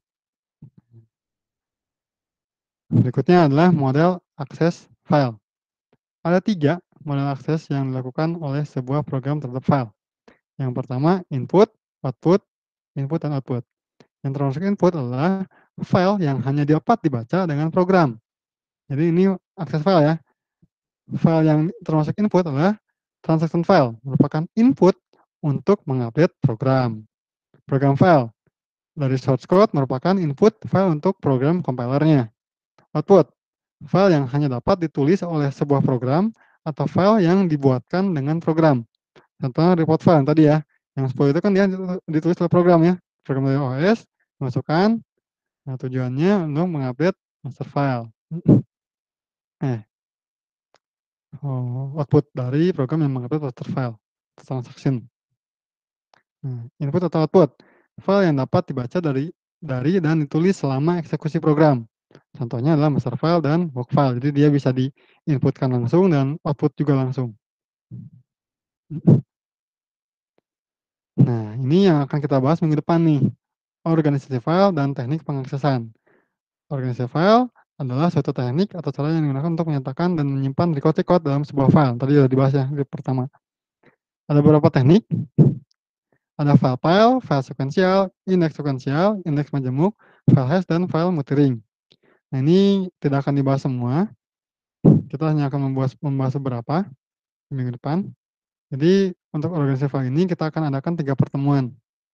Berikutnya adalah model akses file. Ada tiga model akses yang dilakukan oleh sebuah program terhadap file. Yang pertama input, output, input dan output. Yang termasuk input adalah file yang hanya dapat dibaca dengan program. Jadi ini akses file ya. File yang termasuk input adalah transaction file, merupakan input untuk mengupdate program. Program file dari source code merupakan input file untuk program compilernya. Output, file yang hanya dapat ditulis oleh sebuah program atau file yang dibuatkan dengan program. Contohnya report file yang tadi ya, yang sepuluh itu kan dia ditulis oleh program ya, program dari O S, masukkan, nah tujuannya untuk mengupdate master file. Eh, oh, output dari program yang mengupdate master file, transaction. Nah, input atau output, file yang dapat dibaca dari dari dan ditulis selama eksekusi program. Contohnya adalah master file dan work file. Jadi dia bisa di-input-kan langsung dan output juga langsung. Mhm. Nah, ini yang akan kita bahas minggu depan nih, organisasi file dan teknik pengaksesan. Organisasi file adalah suatu teknik atau cara yang digunakan untuk menyatakan dan menyimpan record-record dalam sebuah file. Tadi udah dibahas ya di pertama. Ada beberapa teknik, ada file file, file sekuensial, indeks sekuensial, indeks majemuk, file hash, dan file multi-ring. Nah, ini tidak akan dibahas semua, kita hanya akan membahas, membahas beberapa di minggu depan. Jadi, untuk organisasi file ini kita akan adakan tiga pertemuan.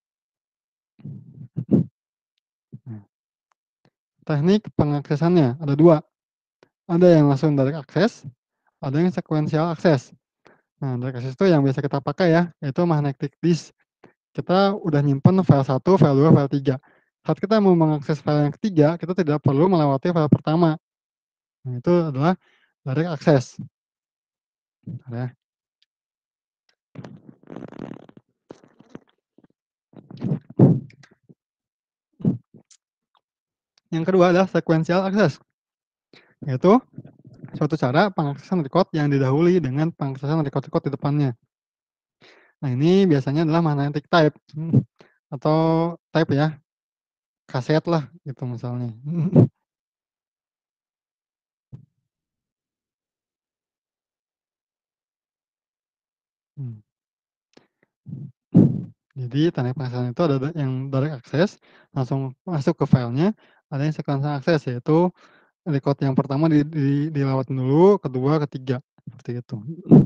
Nah, teknik pengaksesannya ada dua. Ada yang langsung direct access, ada yang sequential access. Nah, direct access itu yang biasa kita pakai ya, yaitu magnetic disk. Kita udah nyimpen file satu, file dua, file tiga. Saat kita mau mengakses file yang ketiga, kita tidak perlu melewati file pertama. Nah, itu adalah direct access. Bentar ya. Yang kedua adalah sequential access, yaitu suatu cara pengaksesan record yang didahului dengan pengaksesan record-record di depannya. Nah, ini biasanya adalah magnetic type, atau type ya, kaset lah gitu misalnya. Hmm. Jadi teknik pengaksesan itu ada yang direct access, langsung masuk ke filenya, ada yang sequential access, yaitu record yang pertama di di dilewatin dulu, kedua, ketiga, seperti itu.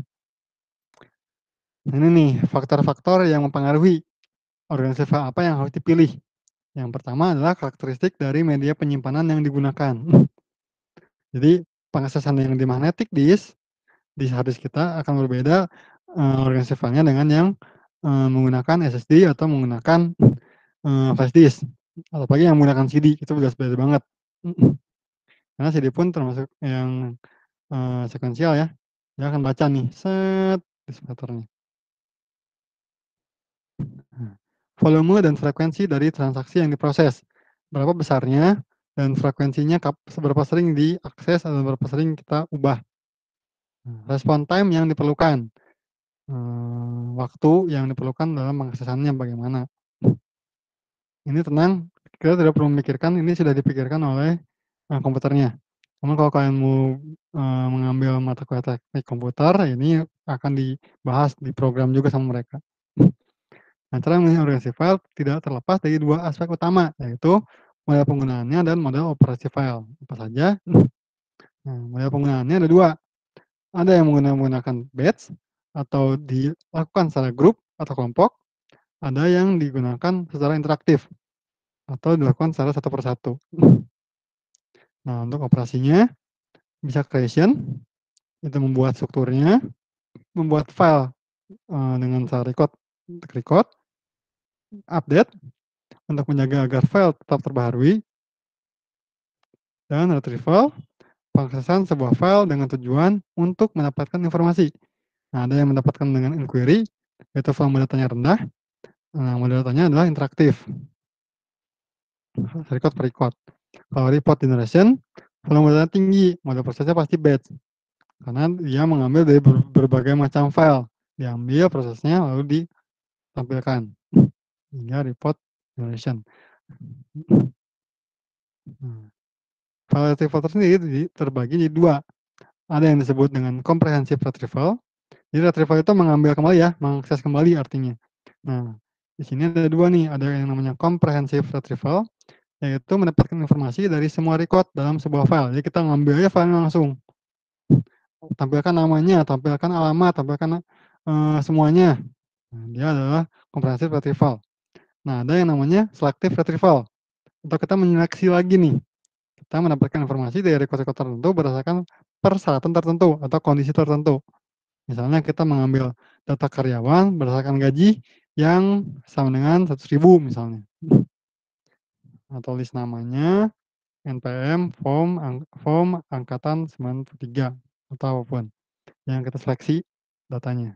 Nah, ini nih faktor-faktor yang mempengaruhi organisasi file apa yang harus dipilih. Yang pertama adalah karakteristik dari media penyimpanan yang digunakan. Jadi pengaksesan yang di magnetic disk, di hard disk kita akan berbeda, eee, organisasi filenya dengan yang, eee, menggunakan S S D atau menggunakan, eee, flash disk. Apalagi yang menggunakan C D, itu jelas beda banget. Mhm. Karena C D pun termasuk yang, eee, sekuensial ya, dia akan baca nih, set, disk meternya. Nah, volume dan frekuensi dari transaksi yang diproses, berapa besarnya dan frekuensinya kap seberapa sering diakses atau berapa sering kita ubah. Nah, respon time yang diperlukan, eee, waktu yang diperlukan dalam pengaksesannya bagaimana. Ini tenang, kita tidak perlu memikirkan, ini sudah dipikirkan oleh, eee, komputernya. Namun kalau kalian mau, eee, mengambil mata kuliah teknik komputer, ini akan dibahas, diprogram juga sama mereka. Nah, cara memilih organisasi file tidak terlepas dari dua aspek utama, yaitu model penggunaannya dan model operasi file. Apa saja? Nah, model penggunaannya ada dua, ada yang mengguna menggunakan batch atau dilakukan secara grup atau kelompok, ada yang digunakan secara interaktif atau dilakukan secara satu per satu. Nah, untuk operasinya bisa creation, itu membuat strukturnya, membuat file, eee, dengan cara record record, update, untuk menjaga agar file tetap terbaharui, dan retrieval, pengaksesan sebuah file dengan tujuan untuk mendapatkan informasi. Nah, ada yang mendapatkan dengan inquiry, yaitu volume datanya rendah, nah model datanya adalah interaktif. Record per record. Kalau report generation, volume data tinggi, model prosesnya pasti batch. Karena dia mengambil dari ber berbagai macam file, diambil prosesnya lalu ditampilkan, hingga report generation. Nah, file retrieval tersendiri di terbagi jadi dua, ada yang disebut dengan comprehensive retrieval. Jadi retrieval itu mengambil kembali ya, mengakses kembali artinya. Nah, di sini ada dua nih, ada yang namanya comprehensive retrieval, yaitu mendapatkan informasi dari semua record dalam sebuah file. Jadi kita ngambil aja filenya langsung. Tampilkan namanya, tampilkan alamat, tampilkan, eee, semuanya. Nah, dia adalah comprehensive retrieval. Nah, ada yang namanya selective retrieval, atau kita menyeleksi lagi nih, kita mendapatkan informasi dari record-record tertentu berdasarkan persyaratan tertentu atau kondisi tertentu. Misalnya kita mengambil data karyawan berdasarkan gaji yang sama dengan seratus ribu misalnya. Atau list namanya, N P M, form, ang form angkatan sembilan puluh tiga, atau apapun yang kita seleksi datanya.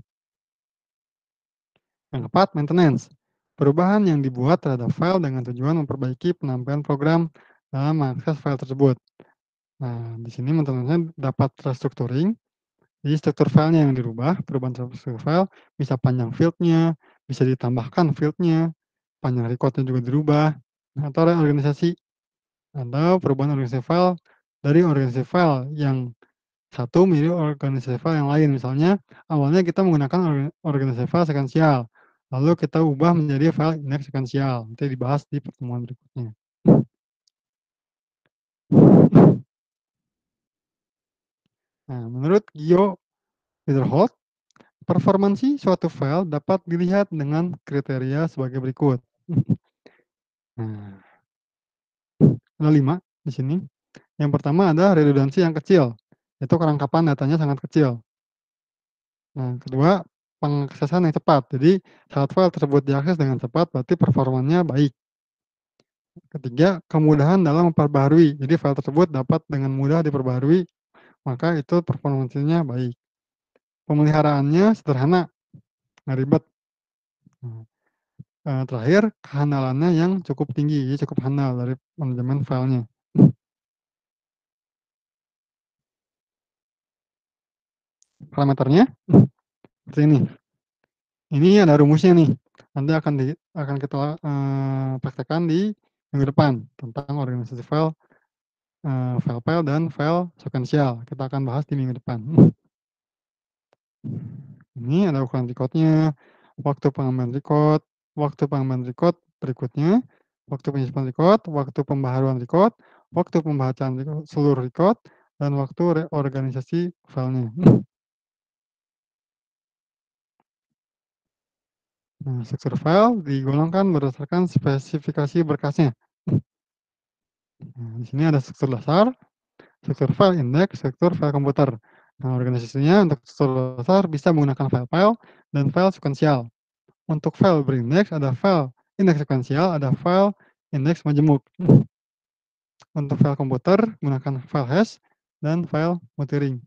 Yang keempat, maintenance. Perubahan yang dibuat terhadap file dengan tujuan memperbaiki penampilan program dalam mengakses file tersebut. Nah, di sini maintenance-nya dapat restructuring, jadi struktur filenya yang dirubah, perubahan struktur file, bisa panjang field-nya, bisa ditambahkan field-nya, panjang record-nya juga dirubah, atau reorganisasi. atau perubahan organisasi file dari organisasi file yang satu menjadi organisasi file yang lain. Misalnya, awalnya kita menggunakan orga organisasi file sekuensial, lalu kita ubah menjadi file indeks sekuensial. Nanti dibahas di pertemuan berikutnya. Nah, menurut Gio Wiederholt, performansi suatu file dapat dilihat dengan kriteria sebagai berikut. Nah, ada lima di sini. Yang pertama ada redundansi yang kecil, itu kerangkapan datanya sangat kecil. Nah, kedua, pengaksesan yang cepat. Jadi, saat file tersebut diakses dengan cepat, berarti performanya baik. Ketiga, kemudahan dalam memperbaharui. Jadi, file tersebut dapat dengan mudah diperbaharui, maka itu performanya baik. Pemeliharaannya sederhana, nggak ribet. Nah, terakhir, kehandalannya yang cukup tinggi, jadi cukup handal dari manajemen filenya. Parameternya seperti ini. Ini ada rumusnya nih. Nanti akan di, akan kita uh, praktekkan di minggu depan tentang organisasi file, uh, file-file dan file sekuensial. Kita akan bahas di minggu depan. Ini ada ukuran recordnya, waktu pengambilan record, waktu pengambilan record berikutnya, waktu penyusupan record, waktu pembaharuan record, waktu pembacaan record, seluruh record, dan waktu reorganisasi filenya. Nah, struktur file digolongkan berdasarkan spesifikasi berkasnya. Nah, di sini ada struktur dasar, struktur file index, struktur file komputer. Nah, organisasinya untuk struktur dasar bisa menggunakan file-file dan file sekuensial. Untuk file berindeks ada file indeks sekuensial, ada file indeks majemuk. Untuk file komputer menggunakan file hash dan file multiring.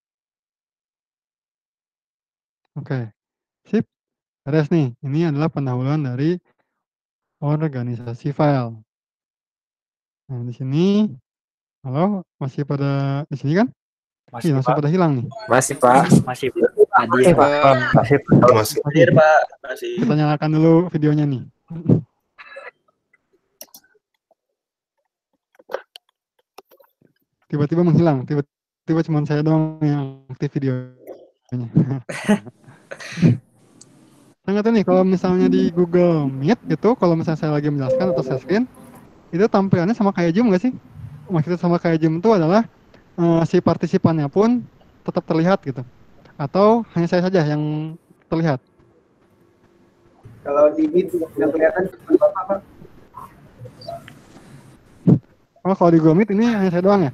Oke, sip. Beres nih. Ini adalah pendahuluan dari organisasi file. Nah, di sini, halo, masih pada di sini kan? Masih, Ih, langsung Pak. pada hilang nih. Masih, Pak. Masih. Hadir, Pak. Masih, Pak. Masih. Hadir, Pak. Masih. Kita nyalakan dulu videonya nih. Tiba-tiba menghilang. Tiba-tiba cuma saya doang yang aktif videonya. Saya nggak tahu nih, kalau misalnya di Google Meet gitu, kalau misalnya saya lagi menjelaskan atau share screen, itu tampilannya sama kayak Zoom nggak sih? Maksudnya sama kayak Zoom itu adalah uh, si partisipannya pun tetap terlihat gitu. Atau hanya saya saja yang terlihat? Kalau di Meet yang kelihatan cuma Bapak, Pak. Oh, kalau di Google Meet ini hanya saya doang ya?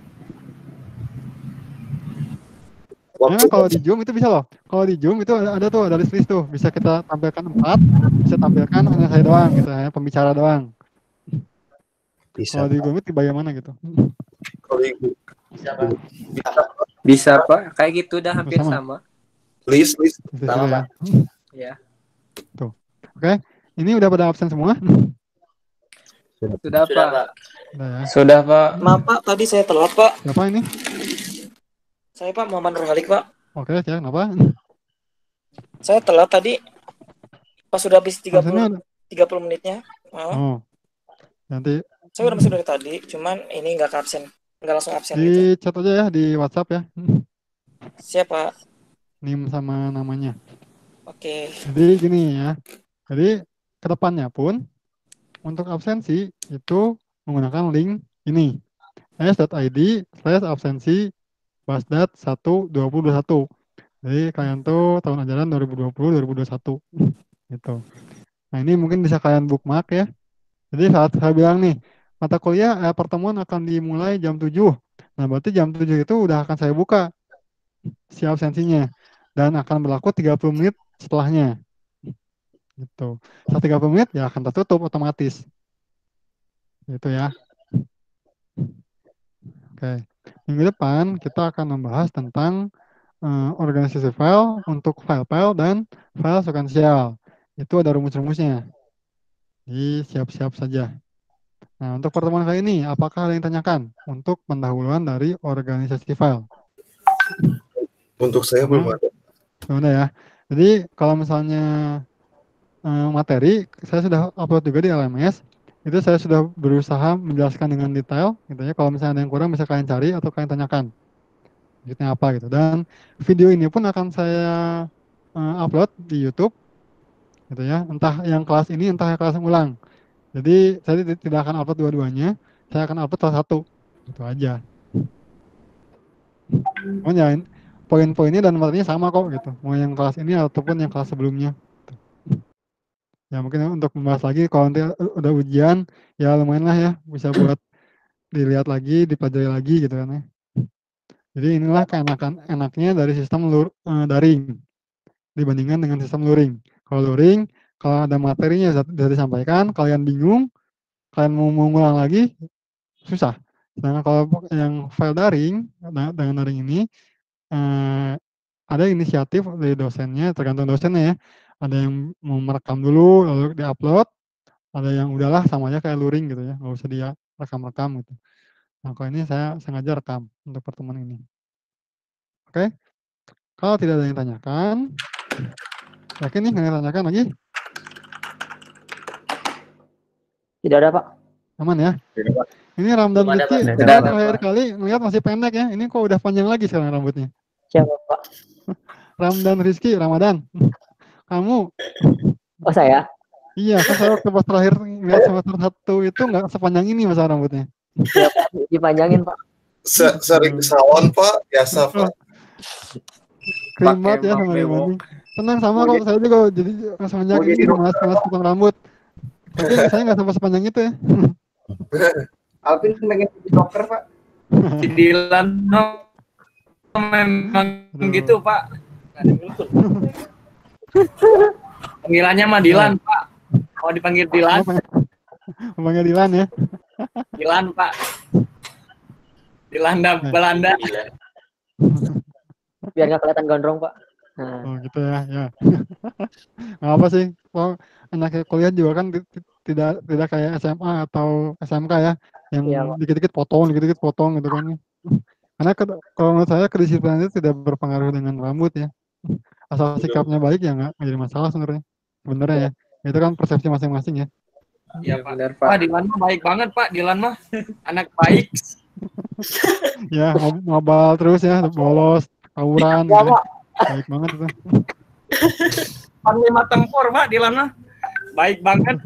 Ya, kalau di Zoom itu bisa loh. Kalau di Zoom itu ada, ada tuh, ada list-list tuh. Bisa kita tampilkan empat, bisa tampilkan hanya saya doang gitu, hanya pembicara doang. Bisa. Kalau di Google Meet bagaimana gitu? Kalau di bisa, Pak. Bisa, bisa Pak. Kayak gitu udah hampir sama. sama. List, list. Sama, Pak. Ya. Tuh. Oke. Ini udah pada absen semua? Sudah, Sudah Pak. Pak. Sudah, ya. Sudah Pak. Maaf Pak, tadi saya telat Pak. Siapa ini? Saya Pak Muhammad Nurhalik Pak. Oke, ya, kenapa? Saya telat tadi. Pas sudah habis tiga puluh, tiga puluh menitnya. Oh. oh. Nanti. Saya udah masuk dari tadi, cuman ini nggak absen, nggak langsung absen di gitu. Chat aja ya, di WhatsApp ya. Siapa? Nim sama namanya. Oke. Jadi gini ya. Jadi kedepannya pun untuk absensi itu menggunakan link ini. s.id slash absensi basdat satu dua ribu dua puluh satu. Jadi kalian tuh tahun ajaran dua ribu dua puluh dua ribu dua puluh satu gitu. Nah, ini mungkin bisa kalian bookmark ya. Jadi saat saya bilang nih, mata kuliah eh, pertemuan akan dimulai jam tujuh. Nah, berarti jam tujuh itu udah akan saya buka si absensinya dan akan berlaku tiga puluh menit setelahnya. Gitu. Setelah tiga puluh menit ya akan tertutup otomatis. Gitu ya. Oke. Minggu depan kita akan membahas tentang uh, organisasi file untuk file-file dan file sekuensial. Itu ada rumus-rumusnya. Jadi siap-siap saja. Nah, untuk pertemuan kali ini, apakah ada yang tanyakan untuk pendahuluan dari organisasi file? Untuk saya belum ada. Belum ada ya. Jadi kalau misalnya uh, materi, saya sudah upload juga di L M S. Itu saya sudah berusaha menjelaskan dengan detail gitu ya. Kalau misalnya ada yang kurang bisa kalian cari atau kalian tanyakan. Maksudnya apa gitu. Dan video ini pun akan saya uh, upload di YouTube gitu ya. Entah yang kelas ini, entah yang kelas yang ulang. Jadi saya tidak akan upload dua-duanya. Saya akan upload salah satu. Itu aja. Cuman ya poin-poinnya dan materinya sama kok gitu. Mau yang kelas ini ataupun yang kelas sebelumnya. Ya mungkin untuk membahas lagi kalau nanti udah ujian ya lumayan lah ya bisa buat dilihat lagi, dipelajari lagi gitu kan ya. Jadi inilah keenakan enaknya dari sistem lur, uh, daring dibandingkan dengan sistem luring. Kalau luring, kalau ada materinya sudah disampaikan, kalian bingung, kalian mau mengulang lagi susah. Sedangkan kalau yang file daring dengan daring ini uh, ada inisiatif dari dosennya, tergantung dosennya ya. Ada yang mau merekam dulu lalu diupload, ada yang udahlah sama aja kayak luring gitu ya, nggak usah dia rekam-rekam gitu. Nah kalau ini saya sengaja rekam untuk pertemuan ini. Oke, kalau tidak ada yang tanyakan, yakin nih nggak tanyakan lagi? Tidak ada Pak. Aman ya? Tidak, Pak. Ini Ramdan Tidak ada, Rizky, Pak. kita Tidak ada, terakhir Pak. kali ngeliat masih pendek ya, ini kok udah panjang lagi sekarang rambutnya. Siapa Pak? Ramdan Rizky, Ramadan. Kamu? Oh saya? Iya, kan saya waktu pas terakhir ngeliat semester satu itu nggak sepanjang ini masa rambutnya. Ya Pak, dipanjangin Pak. Se- Sering salon Pak, biasa Pak. Keren banget ya Pakai sama mewok. dibanding. Tenang sama kok, saya juga jadi semenjak Mau ini jadi malas-malas potong rambut. Tapi saya nggak sampai sepanjang itu ya. Alvin pengen jadi dokter, Pak. Si Dilan memang Aduh. gitu, Pak. Panggilannya mah Dilan, Pak. Mau dipanggil Dilan, Bangnya Dilan ya. Dilan, Pak. Dilanda Belanda. Biar nggak kelihatan gondrong Pak. Nah, Oh gitu ya, ya. Nggak apa sih, kalau anaknya kuliah juga kan ti- ti- tidak tidak kayak S M A atau S M K ya, yang Iya, Pak. dikit-dikit potong, dikit-dikit potong gitu kan. Karena ke- kalau menurut saya kedisiplinan itu tidak berpengaruh dengan rambut ya. Asal sikapnya baik ya nggak nggak jadi masalah sebenarnya. Sebenarnya ya, itu kan persepsi masing-masing ya. Iya, Iya Pak. benar Pak, Pak. Dilan mah baik banget, Pak. Dilan mah anak baik. Ya, ngob- ngobal terus ya, bolos, tawuran, Iya, gitu ya. Pak. Baik banget itu. Panglima tempur, Pak. Dilan mah baik banget.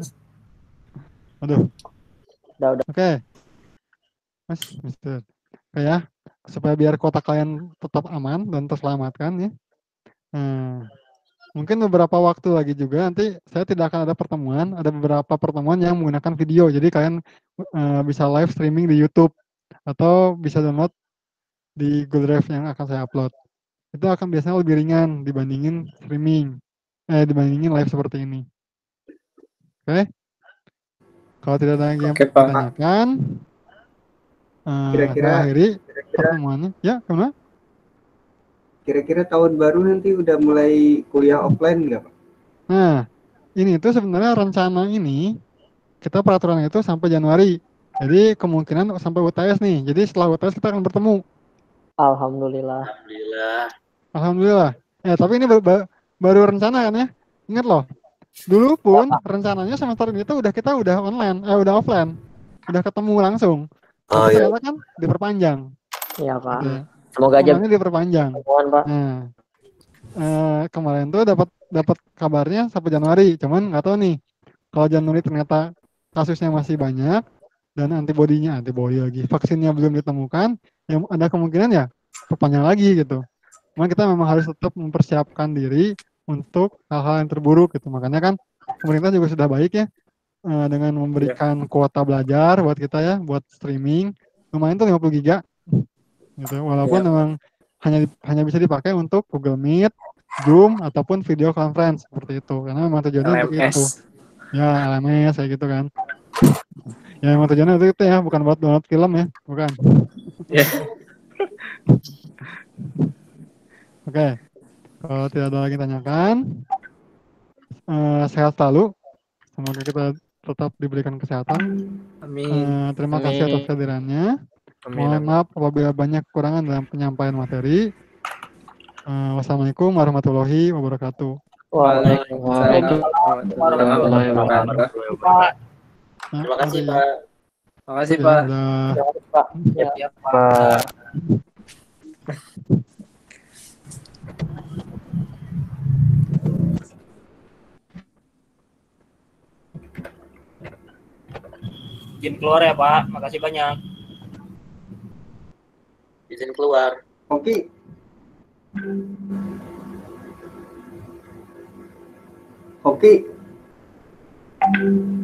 Aduh. Udah, udah. Oke. Mas, mister. Oke ya, supaya biar kotak kalian tetap aman dan terselamatkan ya. Nah, mungkin beberapa waktu lagi juga nanti saya tidak akan ada pertemuan, ada beberapa pertemuan yang menggunakan video. Jadi kalian eh, bisa live streaming di YouTube atau bisa download di Google Drive yang akan saya upload. Itu akan biasanya lebih ringan dibandingin streaming, eh dibandingin live seperti ini. Oke? Kalau tidak ada yang Oke, Pak. ditanyakan, eh, Kira-kira- saya akhiri Kira-kira, pertemuannya. Ya, kemana? kira-kira tahun baru nanti udah mulai kuliah offline nggak, Pak? Nah, ini itu sebenarnya rencana ini kita peraturan itu sampai Januari. Jadi kemungkinan sampai U T S nih. Jadi setelah U T S kita akan bertemu. Alhamdulillah. Alhamdulillah. Alhamdulillah. Ya, tapi ini baru, ba- baru rencana kan ya. Ingat loh. Dulu pun rencananya semester ini tuh udah kita udah online, eh udah offline. Udah ketemu langsung. Oh Tapi iya. ternyata kan diperpanjang. Iya Pak. Gitu ya. Semoga aja Online diperpanjang. mohon Pak. Nah, eh, kemarin tuh dapat dapat kabarnya sampai Januari, cuman nggak tahu nih kalau Januari ternyata kasusnya masih banyak dan antibodinya antibody lagi vaksinnya belum ditemukan, yang ada kemungkinan ya perpanjang lagi gitu. Cuman kita memang harus tetap mempersiapkan diri untuk hal-hal yang terburuk gitu. Makanya kan pemerintah juga sudah baik ya eh, dengan memberikan kuota belajar buat kita ya, buat streaming lumayan tuh lima puluh giga gitu. Walaupun Iya. memang hanya hanya bisa dipakai untuk Google Meet, Zoom ataupun video conference seperti itu. Karena memang tujuannya untuk itu. L M S. Ya, L M S kayak gitu kan. Ya memang tujuannya untuk itu ya, bukan buat download film ya, bukan. Ya. Oke. Kalau tidak ada lagi tanyakan, eh, sehat selalu. Semoga kita tetap diberikan kesehatan. Amin. Eh, terima kasih atas Amin. kehadirannya. Amin. Mohon Amin. maaf apabila banyak kekurangan dalam penyampaian materi. Eh, wassalamualaikum warahmatullahi wabarakatuh. Waalaikumsalam. Waalaikumsalam warahmatullahi wabarakatuh. Pak. Terima kasih, Mari. Pak. Makasih, Ya, Pak. udah. Terima kasih, Pak. Ya, Ya, Pak. izin keluar ya Pak. Makasih banyak. Izin keluar. Oke. Oke.